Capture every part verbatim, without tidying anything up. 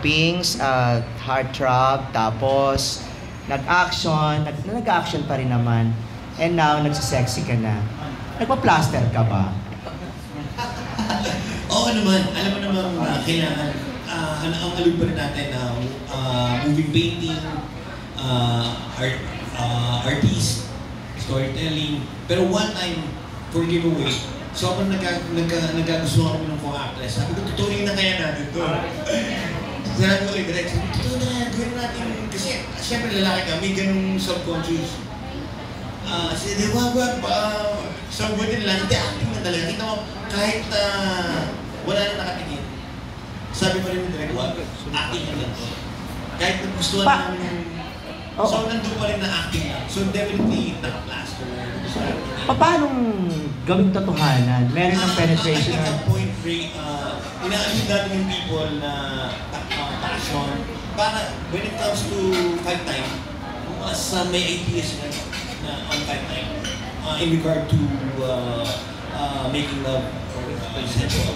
Pings, uh, heartthrob, tapos nag-action, nag- nag-action pa rin naman. And now, nagsisexy ka na. Nagpa-plaster ka ba? Oo naman. Alam mo naman uh, kailangan, uh, ang alog pa rin natin na uh, uh, moving painting, uh, art, uh, artist, storytelling. Pero one time, for giveaway, sobrang nagkagustuhan kami ng co-actress. Sabi ko, tutuloy na kaya natin ito. Sabi ko kay Direk, totoo na, gawin natin. Kasi, siyempre lalaki ka, may ganung subconscious. Ah, uh, sige, wag, wag, uh, sabutin lang. Hindi, acting na talaga. Kita mo, kahit uh, wala na nakatingin. Sabi pa rin ni Direk, wag, acting na lang. Kahit nagustuhan pa namin yung... Oh. So, nandun pa rin na acting lang. So, definitely, naka-plaster. Pa paano gawing totohanan? Meron ng penetration? Uh, at that point, Ray, uh, inaamin natin yung people na uh, passion. Para, when it comes to fight time, mas uh, may ideas na, na on fight time uh, in regard to uh, uh, making love or consensual.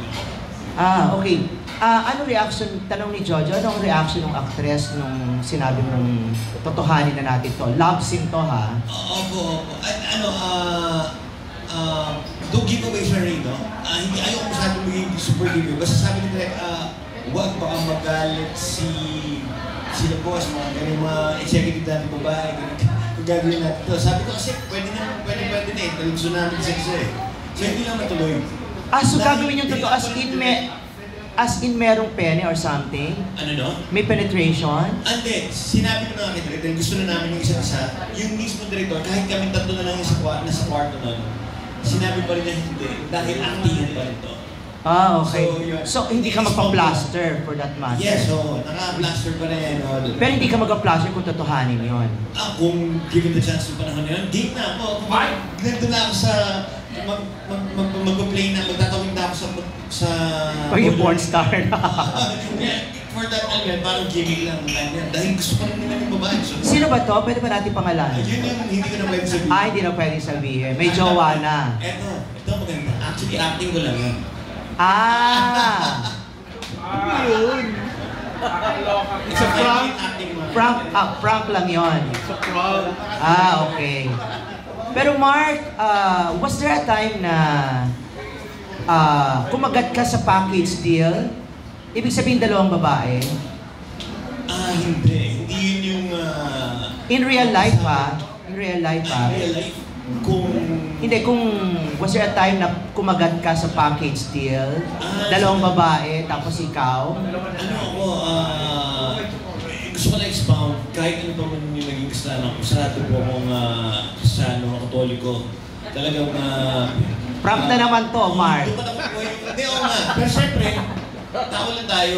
Ah, okay. Ah, ano reaction, tanong ni Jojo, anong reaction ng actress nung sinabi mong totohanin na natin to? Love scene to, ha? Opo, opo. Ano, ah, uh, don't give away siya rin, no? Uh, hindi, ayaw ko masyadong maging super giveaway. Basta sabi nila, uh, huwag baka magalit si sila boss, mga ganyan mga executive natin babae, kung gagawin natin ito. Sabi ko kasi, pwede na, pwede, pwede na eh. Talagso namin sa isa eh. So, hindi lang natuloy. Ah, so gagawin yung totoo as in, me, as in merong pene or something? Ano no? May penetration? Hindi, sinabi ko na kami director, gusto na namin yung isa't isa. Yung mismo director, kahit kami tatlo na lang yung sa kwarto, nasa kwarto nun, sinabi pa rin niya hindi, dahil actingan pa rin to. Ah, okay. So, yun, so hindi ka magpa-plaster for that matter? Yes, so naka-plaster pa rin. No? Pero hindi ka magpa-plaster kung totohanin yun? Ah, kung given the chance ng panahon na yun, game na ako. Nandun na ako sa mag, mag, mag, mag-play na, magtatawid na ako sa... sa pag porn star na. Yeah, for that, alam yan, parang gimmick lang. Yan, dahil gusto pa rin nila yung babae. So, sino ba to? Pwede ba natin pangalanan? Yun yung hindi ko na pwede sabihin. Ah, hindi na pwede sabihin. May jowa na. Eto, ito maganda. Actually, acting ko lang yan. Ah! Yun. It's a prank. Prank, ah, prank lang yon. It's a prank. Ah, okay. Pero Mark, uh, was there a time na uh, kumagat ka sa package deal? Ibig sabihin dalawang babae? Ah, hindi. Hindi yun yung... Uh, In real life ha? In real life ha? In real life? Kung... Hindi, kung was there a time na kumagat ka sa package deal? Ah, dalawang babae, tapos ikaw? Ano ako, ah... Uh, gusto ko na expound, kahit ano pa man yung naging kasalanan ko, sarado po akong uh, kasano, katoliko. Talagang, uh, Prank na naman to, Mark. Hindi, oo nga. Pero syempre, tao lang tayo.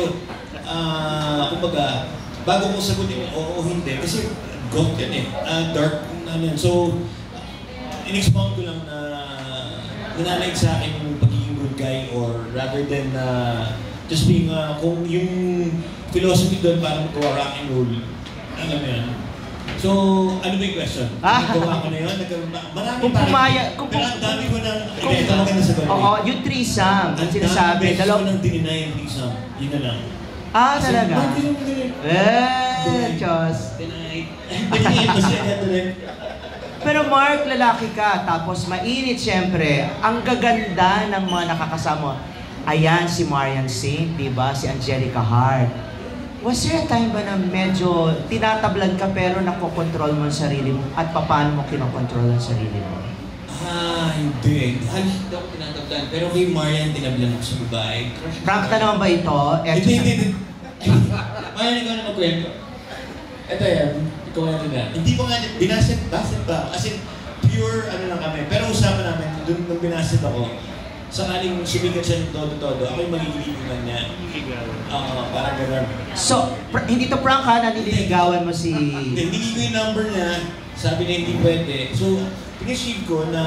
Uh, kumbaga, bago ko sagutin oo o hindi, kasi goth yan eh. Uh, dark, ano yan. So, in-expound ko lang na nananaig sa akin yung pagiging good guy or rather than uh, just being, uh, kung yung philosophy doon parang magawa rock and roll. Alam mo yan? So, ano ba yung question? Ah. Nagawa ko na yun? Marami Kung pa rin. pumaya, kung Pero ang dami ko ng... Kung, Hindi, ito lang ka na sa oo, yung threesome, ang sinasabi. Ang dami Dalaw- ko ng dininay yung threesome. Yun na lang. Ah, Kasi, talaga? bakit yung dininay? Eh, Diyos. Denied. Denied mo siya ka doon. Pero Mark, lalaki ka, tapos mainit siyempre. Ang gaganda ng mga nakakasama. Ayan, si Marian Saint, diba? Si Angelica Hart. Was there a time ba na medyo tinatablan ka pero nakokontrol mo ang sarili mo at paano mo kinokontrol ang sarili mo? Ah, hindi. Halos hindi ako tinatablan. Pero kay Marian, tinablan ako sa babae. Prank na naman ba ito? Eto Hindi, sa- hindi, hindi. Marian, ikaw na magkwento. Ito yan. Ikaw na rin yan. Hindi ko nga, binasit, basit ba? As in, pure ano lang kami. Pero usapan namin, doon nung binasit ako, sakaling sumigat siya ng todo-todo, ako yung magigiligan niya. Oo, uh, parang gano'n. So, pr- hindi to prank ha, nanililigawan mo si... Hindi ko yung number niya, sabi niya hindi pwede. So, piniship ko na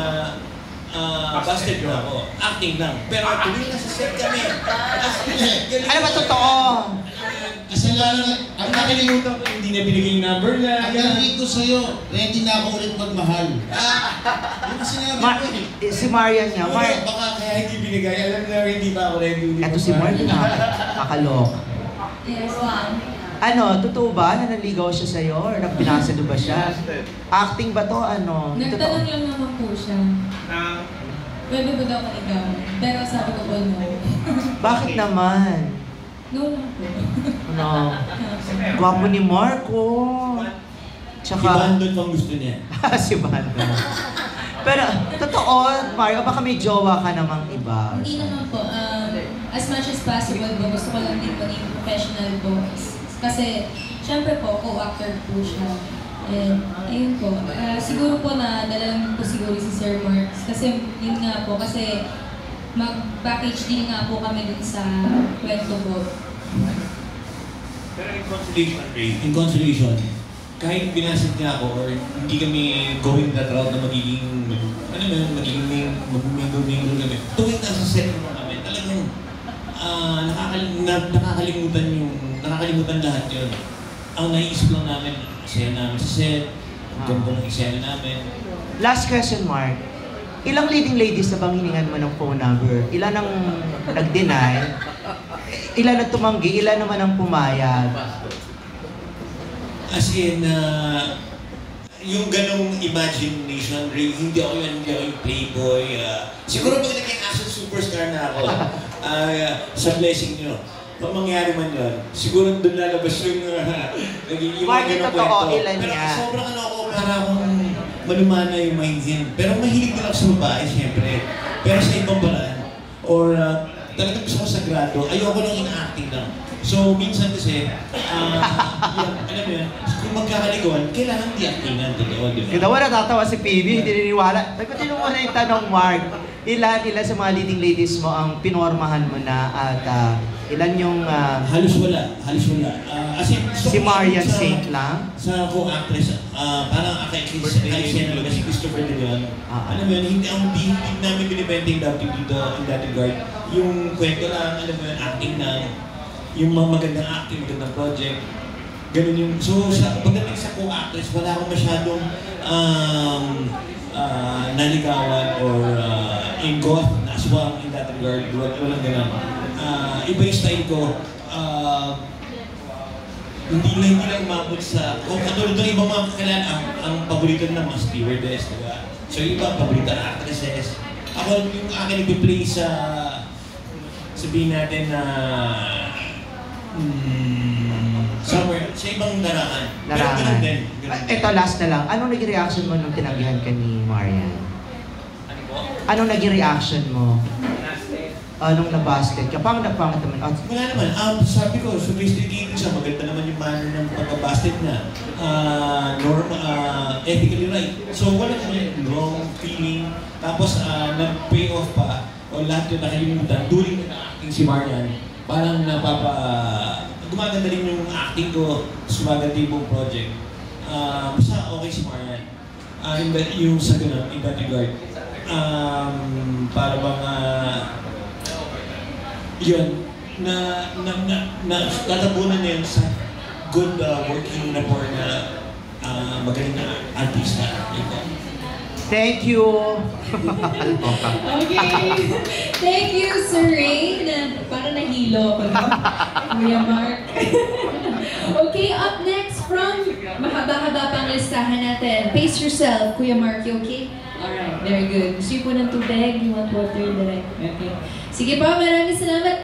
uh, busted na ako. Acting lang. Pero tuloy na sa set kami. Ano ba totoo? Kasi lalo na, ang nakalimutan ko, hindi na binigay yung number niya. Ang gagawin ko sa'yo, ready na ako ulit magmahal. Yung sinabi Ma- ko eh. eh, si Marian nga. Mar- Baka kaya hindi binigay. Alam na hindi pa ako ready ulit Eto si magmahal. Mark na kakalok. Yes, ma'am. Ano, totoo ba na naligaw siya sa'yo or nagpinasado ba siya? Acting ba to? Ano? Nagtanong lang naman po siya. Na, Pwede ba daw ikaw? Pero sabi ko po no. Bakit naman? No lang po. Ano? Gwapo ni Marco. Si Tsaka, Bandot pang gusto niya. si Bando. Pero, totoo, Mario, baka may jowa ka namang iba. Hindi naman po. Um, as much as possible po, gusto ko lang din maging professional po. Kasi, syempre po, co-actor po siya. And, ayun po. Uh, siguro po na dalalang po siguro si Sir Marks. Kasi, yun nga po. Kasi, mag-package din nga po kami dun sa kwento po. Pero in consolation, Ray, in consolation, kahit binasag niya ako or hindi kami going that route na magiging, ano mo yun, magiging mag-mingle-mingle kami. Tuwing nasa set mo kami, talagang uh, nakakal na, nakakalimutan yung, nakakalimutan lahat yun. Ang naiisip lang namin, eksena namin sa set, ganda ng eksena namin. Last question, Mark. Ilang leading ladies na bang hiningan mo ng phone number? Ilan ang nag-deny? Ilan ang tumanggi? Ilan naman ang pumayag? As in, uh, yung ganong imagination, Ray, hindi ako yun, hindi ako yung playboy. Uh, siguro pag naging action superstar na ako, uh, sa blessing nyo, pag mangyari man yun, siguro doon lalabas yung uh, naging yung Mark, ganong totoo, kwento. ilan Pero niya? sobrang ano ako, para akong malumana yung mind yan. Pero mahilig din ako sa babae, siyempre. Pero sa ibang paraan. Or uh, talagang gusto ko sa grado, ayoko lang in-acting lang. So, minsan kasi, uh, yun, alam mo yun, kung magkakaliguan, kailangan di actingan, totoo, di ba? Kita mo natatawa si P B, hindi niniwala. Nagpatino mo na yung tanong, Mark. Ilan, ilan sa mga leading ladies mo ang pinormahan mo na at uh, ilan yung... Uh, Halos wala, halos wala. Uh, as in, gusto si ko Marian sa- Saint lang? Sa co-actress, uh, parang kay Chris, kay Sienna, si Christopher De Leon. Ah. Alam mo yun, hindi, ang hindi, hindi namin binibenta yung dating dito, yung dating guard. Yung kwento lang, alam mo yun, acting lang. Yung mga magandang acting, magandang project. Ganun yung, so sa, pagdating sa co-actress, wala akong masyadong um, uh, naligawan or uh, in goth na aswang in that regard. Wal, walang ganun. Uh, iba yung style ko. Uh, hindi lang hindi lang umabot sa, kung katulad ng ibang mga kakalan, ang, ang paborito na mga stewardess, diba? So yung iba, paborito na actresses. Ako yung akin nag-play sa, sabihin natin na, Hmm, somewhere, sa ibang larangan. Pero Larangan. ganun din. Ganun Ah, din. Ito, last na lang. Anong naging reaction mo nung tinanggihan ka ni Marian? Ano po? Anong naging reaction mo? Anong nabasket ka? Pang napangit naman. Oh, Wala naman. Um, sabi ko, sophisticated siya. Maganda naman yung manner ng pagkabasket niya. Uh, norm, uh, ethically right. So, wala naman yung wrong feeling. Tapos, uh, nag-pay off pa. O lahat yung nakalimutan. During na-acting si Marian, parang napapa... gumaganda rin yung acting ko, sumaganda yung buong project. Uh, basta okay si Marian. Uh, in that, yung sa ganun, in that regard. Um, para bang... Uh, yun, na, na, na, na tatabunan niya yun sa good uh, working na for na uh, magaling na artista. Ito. thank you! Okay. Thank you, Sir Ray. Na, para nahilo ako. Kuya Mark. Okay, up next from mahaba-haba pang listahan natin. Pace yourself, Kuya Mark. You okay? Alright, very good. Gusto niyo po ng tubig? You want water? Direct? Okay. Sige pa, maraming salamat.